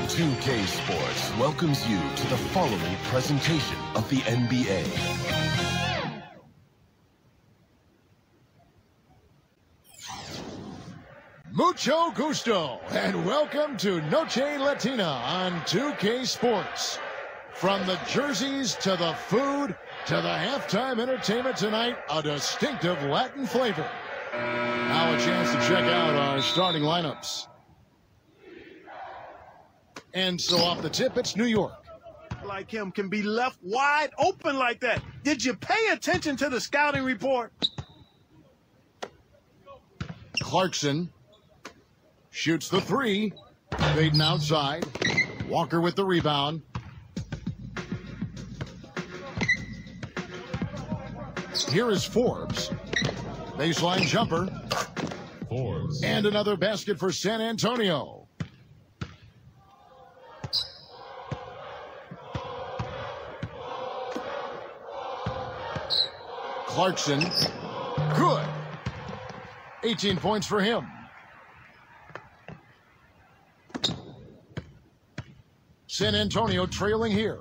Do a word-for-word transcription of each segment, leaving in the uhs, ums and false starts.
two K Sports welcomes you to the following presentation of the N B A. Mucho gusto, and welcome to Noche Latina on two K Sports. From the jerseys to the food to the halftime entertainment tonight, a distinctive Latin flavor. Now a chance to check out our starting lineups. And so off the tip, it's New York. Like him can be left wide open like that. Did you pay attention to the scouting report? Clarkson shoots the three. Fading outside. Walker with the rebound. Here is Forbes. Baseline jumper. Forbes. And another basket for San Antonio. Clarkson. Good. eighteen points for him. San Antonio trailing here.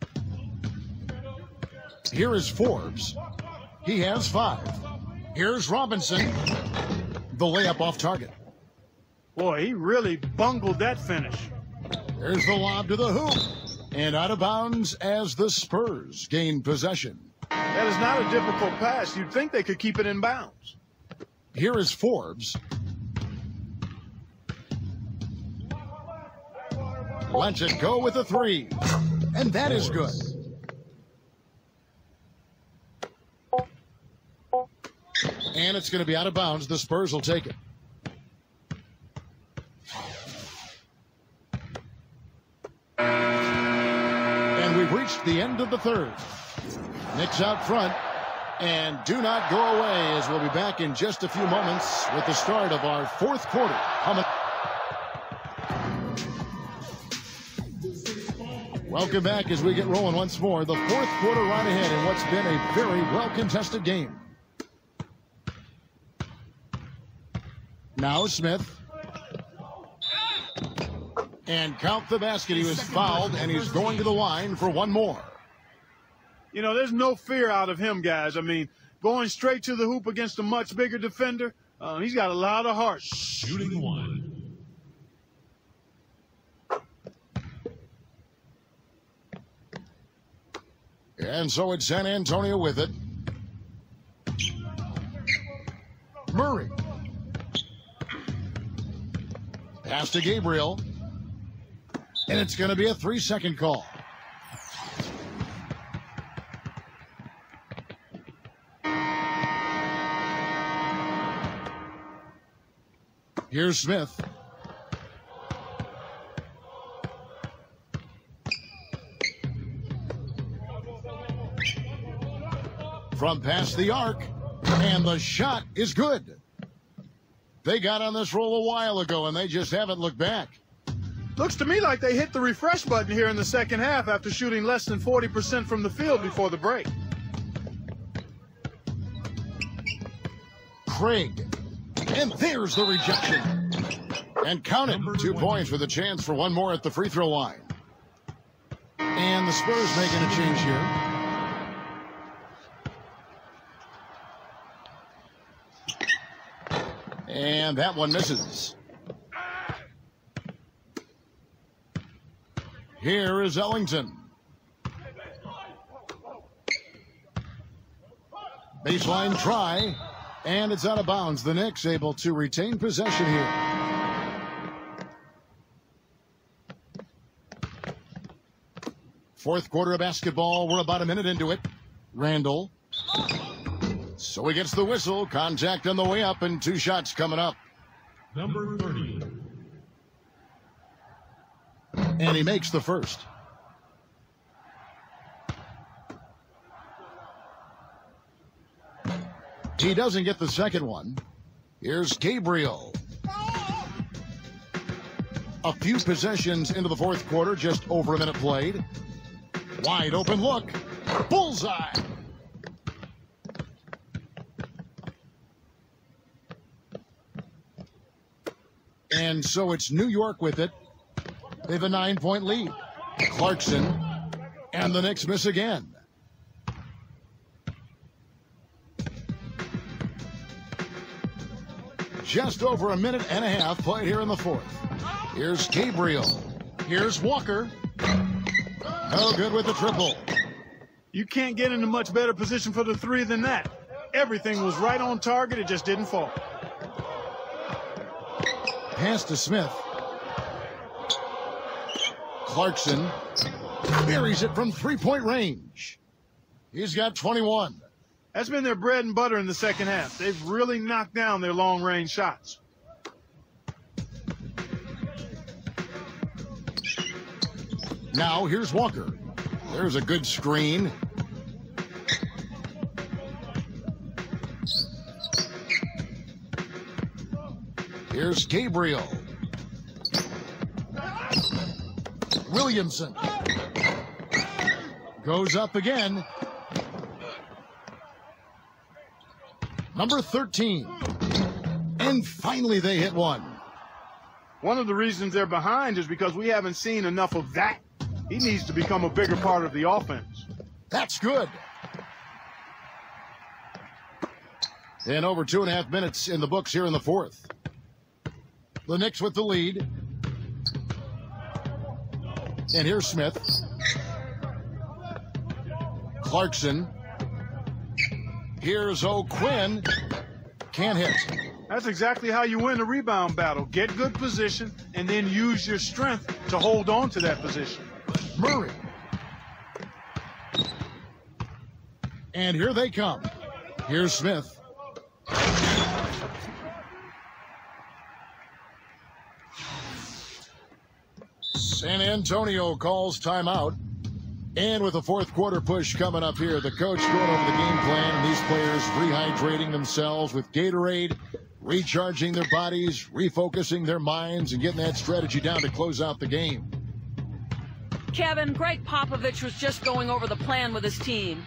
Here is Forbes. He has five. Here's Robinson. The layup off target. Boy, he really bungled that finish. There's the lob to the hoop. And out of bounds as the Spurs gain possession. That is not a difficult pass. You'd think they could keep it in bounds. Here is Forbes. Lets it go with a three. And that is good. And it's going to be out of bounds. The Spurs will take it. And we've reached the end of the third. Knicks out front. And do not go away, as we'll be back in just a few moments with the start of our fourth quarter. Welcome back as we get rolling once more. The fourth quarter right ahead in what's been a very well-contested game. Now Smith. And count the basket. He was fouled, and he's going to the line for one more. You know, there's no fear out of him, guys. I mean, going straight to the hoop against a much bigger defender, uh, he's got a lot of heart. Shooting one. And so it's San Antonio with it. Murray. Pass to Gabriel. And it's going to be a three-second call. Here's Smith. From past the arc, and the shot is good. They got on this roll a while ago, and they just haven't looked back. Looks to me like they hit the refresh button here in the second half after shooting less than forty percent from the field before the break. Craig. And there's the rejection. And count it. Two points with a chance for one more at the free throw line. And the Spurs making a change here. And that one misses. Here is Ellington. Baseline try. And it's out of bounds. The Knicks able to retain possession here. Fourth quarter of basketball. We're about a minute into it. Randall. So he gets the whistle. Contact on the way up, and two shots coming up. Number thirty. And he makes the first. He doesn't get the second one. Here's Gabriel. A few possessions into the fourth quarter, just over a minute played. Wide open look. Bullseye. And so it's New York with it. They have a nine-point lead. Clarkson, and the Knicks miss again. Just over a minute and a half played here in the fourth. Here's Gabriel. Here's Walker. No good with the triple. You can't get in a much better position for the three than that. Everything was right on target. It just didn't fall. Pass to Smith. Clarkson buries it from three-point range. He's got twenty-one. That's been their bread and butter in the second half. They've really knocked down their long-range shots. Now here's Walker. There's a good screen. Here's Gabriel. Williamson goes up again. Number thirteen. And finally they hit one. One of the reasons they're behind is because we haven't seen enough of that. He needs to become a bigger part of the offense. That's good. And over two and a half minutes in the books here in the fourth. The Knicks with the lead. And here's Smith. Clarkson. Here's O'Quinn. Can't hit. That's exactly how you win the rebound battle. Get good position and then use your strength to hold on to that position. Murray. And here they come. Here's Smith. San Antonio calls timeout. And with the fourth quarter push coming up here, the coach going over the game plan, and these players rehydrating themselves with Gatorade, recharging their bodies, refocusing their minds, and getting that strategy down to close out the game. Kevin, Greg Popovich was just going over the plan with his team.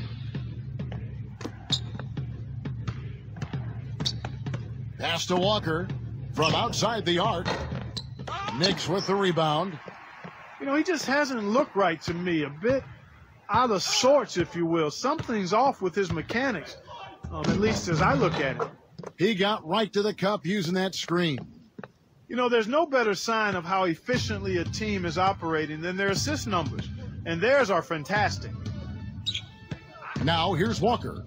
Pass to Walker from outside the arc. Knicks with the rebound. You know, he just hasn't looked right to me. A bit out of sorts, if you will. Something's off with his mechanics, um, at least as I look at it. He got right to the cup using that screen. You know, there's no better sign of how efficiently a team is operating than their assist numbers. And theirs are fantastic. Now here's Walker.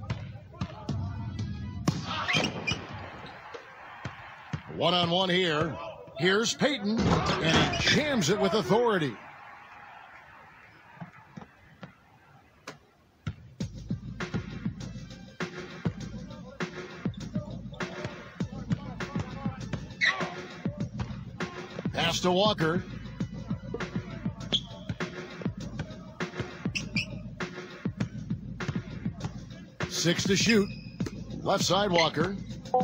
One-on-one here. Here's Payton, and he jams it with authority. Pass to Walker. Six to shoot. Left side Walker.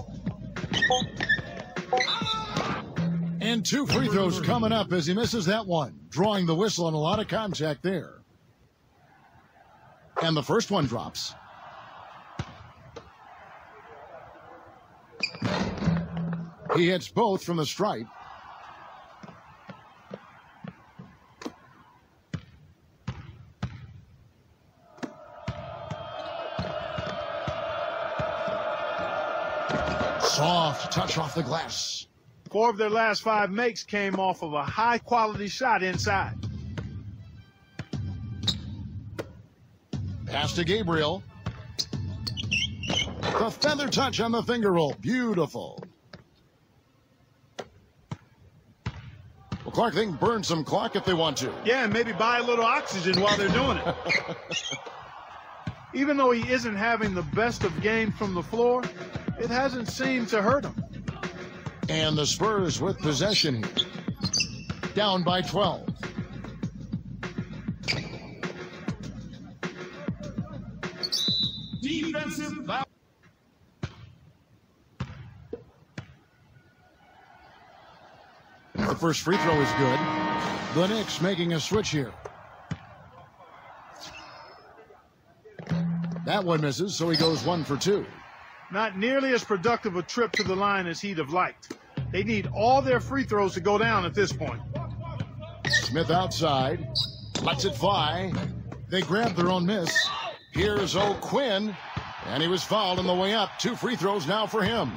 And two free throws coming up as he misses that one. Drawing the whistle and a lot of contact there. And the first one drops. He hits both from the stripe. Soft touch off the glass. Four of their last five makes came off of a high-quality shot inside. Pass to Gabriel. The feather touch on the finger roll. Beautiful. Well, Clark, they can burn some clock if they want to. Yeah, and maybe buy a little oxygen while they're doing it. Even though he isn't having the best of games from the floor, it hasn't seemed to hurt him. And the Spurs with possession here. Down by twelve. Defensive foul. The first free throw is good. The Knicks making a switch here. That one misses, so he goes one for two. Not nearly as productive a trip to the line as he'd have liked. They need all their free throws to go down at this point. Smith outside. Lets it fly. They grab their own miss. Here's O'Quinn. And he was fouled on the way up. Two free throws now for him.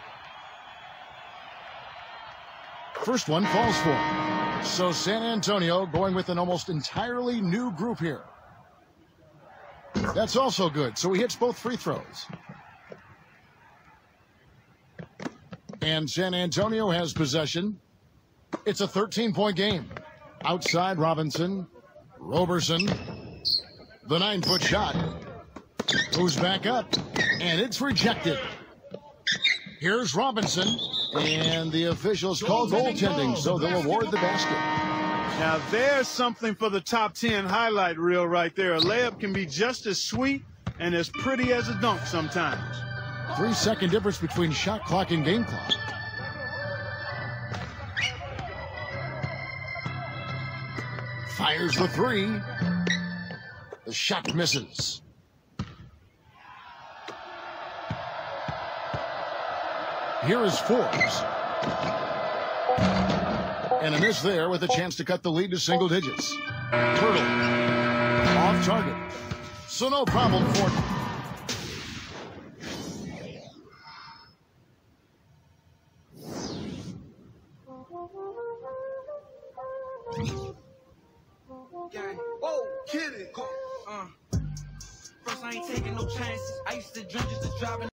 First one falls for him. So San Antonio going with an almost entirely new group here. That's also good. So he hits both free throws. And San Antonio has possession. It's a thirteen-point game. Outside Robinson. Roberson. The nine-foot shot. Moves back up. And it's rejected. Here's Robinson. And the officials call goaltending, so they'll award the basket. Now there's something for the top ten highlight reel right there. A layup can be just as sweet and as pretty as a dunk sometimes. Three-second difference between shot clock and game clock. Fires the three. The shot misses. Here is Forbes. And a miss there with a chance to cut the lead to single digits. Turtle. Off target. So no problem for him. Whoa, kid it. Uh, first, I ain't taking no chances. I used to drink just to drive.